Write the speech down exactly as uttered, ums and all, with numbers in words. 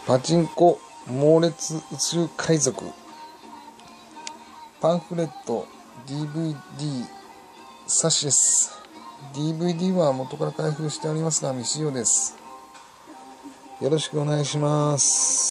パチンコ猛烈宇宙海賊パンフレット ディーブイディー 冊子です。 ディーブイディー は元から開封しておりますが未使用です。よろしくお願いします。